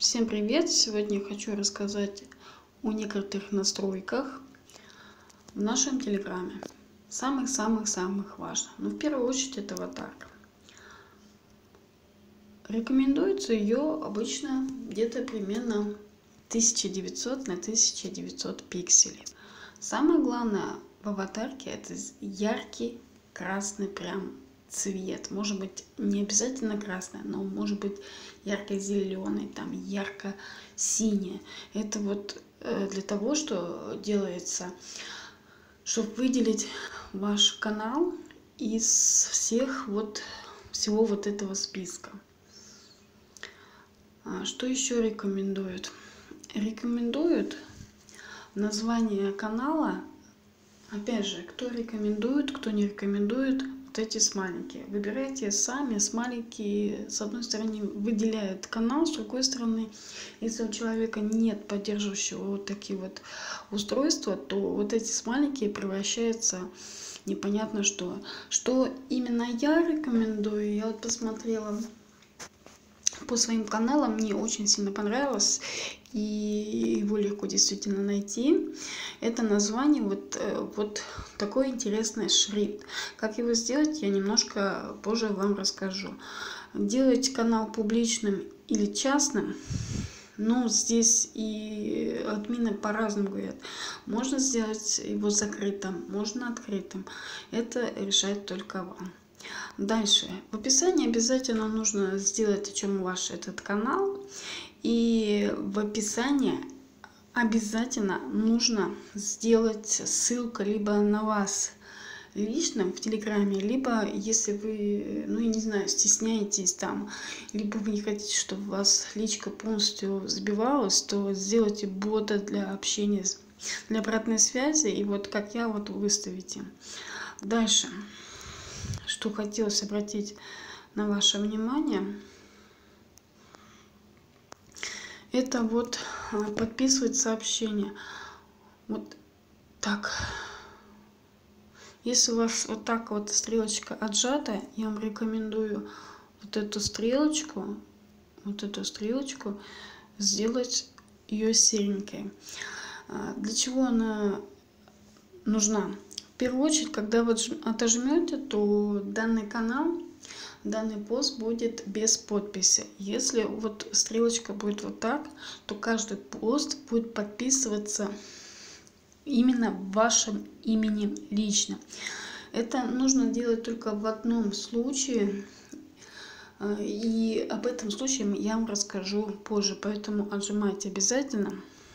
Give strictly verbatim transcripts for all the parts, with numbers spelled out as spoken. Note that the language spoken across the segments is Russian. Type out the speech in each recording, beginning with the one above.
Всем привет! Сегодня я хочу рассказать о некоторых настройках в нашем телеграме. Самых-самых-самых важных. Но в первую очередь это аватарка. Рекомендуется ее обычно где-то примерно тысяча девятьсот на тысяча девятьсот пикселей. Самое главное в аватарке это яркий красный прям цвет. Может быть не обязательно красный, но может быть ярко-зеленый, там ярко-синий. Это вот для того, что делается, чтобы выделить ваш канал из всех вот всего вот этого списка. Что еще рекомендуют? Рекомендуют название канала. Опять же, кто рекомендует, кто не рекомендует, вот эти смайлики. Выбирайте сами. Смайлики, с одной стороны, выделяют канал, с другой стороны, если у человека нет поддерживающего вот такие вот устройства, то вот эти смайлики превращаются в непонятно что. Что именно я рекомендую, я вот посмотрела по своим каналам, мне очень сильно понравилось, и его легко действительно найти. Это название вот, вот такой интересный шрифт. Как его сделать, я немножко позже вам расскажу. Делать канал публичным или частным, ну, здесь и админы по-разному говорят. Можно сделать его закрытым, можно открытым. Это решает только вам. Дальше. В описании обязательно нужно сделать, о чем ваш этот канал. И в описании обязательно нужно сделать ссылку либо на вас лично в Телеграме, либо если вы, ну я не знаю, стесняетесь там, либо вы не хотите, чтобы у вас личка полностью забивалась, то сделайте бота для общения, для обратной связи, и вот как я вот выставите. Дальше. Что хотелось обратить на ваше внимание, это вот подписывать сообщения. Вот так. Если у вас вот так вот стрелочка отжата, я вам рекомендую вот эту стрелочку, вот эту стрелочку сделать ее серенькой. Для чего она нужна? В первую очередь, когда вы отожмете, то данный канал, данный пост будет без подписи. Если вот стрелочка будет вот так, то каждый пост будет подписываться именно вашим именем лично. Это нужно делать только в одном случае, и об этом случае я вам расскажу позже, поэтому отжимайте обязательно.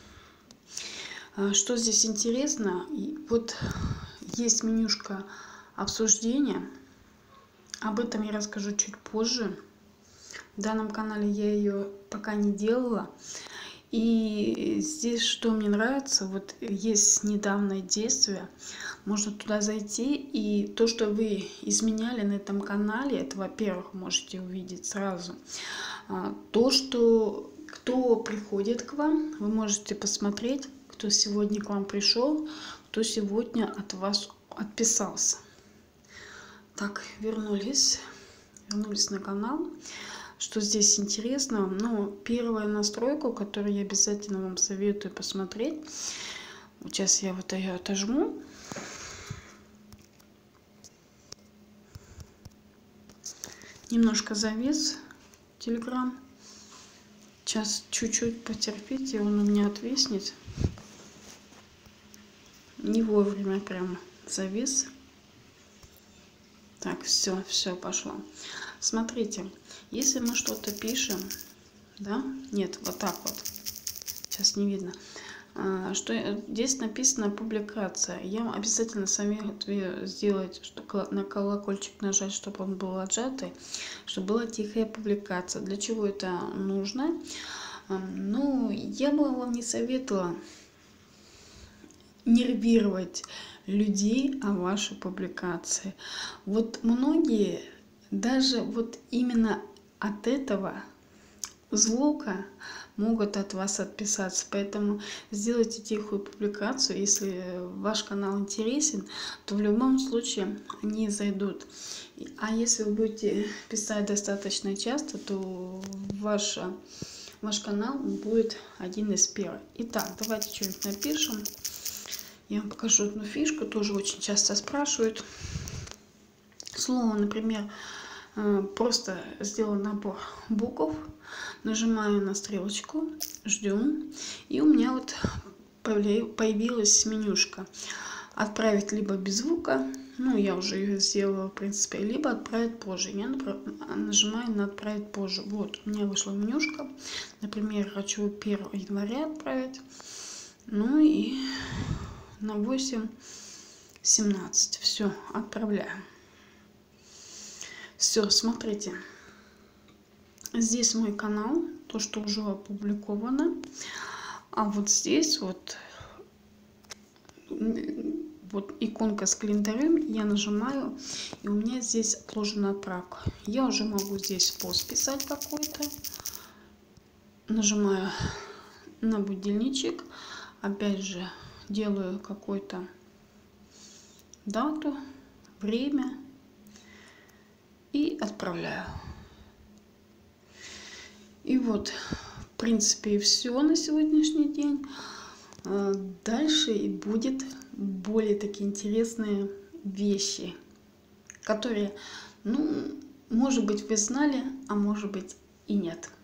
Что здесь интересно, вот есть менюшка обсуждения, об этом я расскажу чуть позже. В данном канале я ее пока не делала. И здесь что мне нравится, вот есть недавнее действие, можно туда зайти, и то, что вы изменяли на этом канале, это, во-первых, можете увидеть сразу. То, что кто приходит к вам, вы можете посмотреть, кто сегодня к вам пришел, кто сегодня от вас отписался. Так, вернулись, вернулись на канал. Что здесь интересно? Ну, первая настройка, которую я обязательно вам советую посмотреть. Сейчас я вот ее отожму. Немножко завис Telegram. Сейчас чуть-чуть потерпите, он у меня отвиснет. Не вовремя прям завис. Так, все, все, пошло. Смотрите, если мы что-то пишем, да, нет, вот так вот, сейчас не видно, что здесь написано публикация. Я вам обязательно советую сделать, что на колокольчик нажать, чтобы он был отжатый, чтобы была тихая публикация. Для чего это нужно? Ну, я бы вам не советовала нервировать людей о вашей публикации. Вот многие даже вот именно от этого звука могут от вас отписаться. Поэтому сделайте тихую публикацию. Если ваш канал интересен, то в любом случае они зайдут. А если вы будете писать достаточно часто, то ваша ваш канал будет один из первых. Итак, давайте что-нибудь напишем. Я вам покажу одну фишку, тоже очень часто спрашивают. Слово, например, просто сделал набор букв, нажимаю на стрелочку, ждем, и у меня вот появилась менюшка. Отправить либо без звука, ну я уже ее сделала в принципе, либо отправить позже. Я нажимаю на отправить позже. Вот у меня вышла менюшка, например, хочу первого января отправить, ну и на восемь семнадцать, все, отправляю. Все, смотрите, здесь мой канал, то, что уже опубликовано, а вот здесь вот вот иконка с календарем, я нажимаю, и у меня здесь отложена отправка. Я уже могу здесь пост писать какой-то, нажимаю на будильничек, опять же делаю какую-то дату, время и отправляю. И вот, в принципе, и все на сегодняшний день. Дальше и будет более такие интересные вещи, которые, ну, может быть, вы знали, а может быть и нет.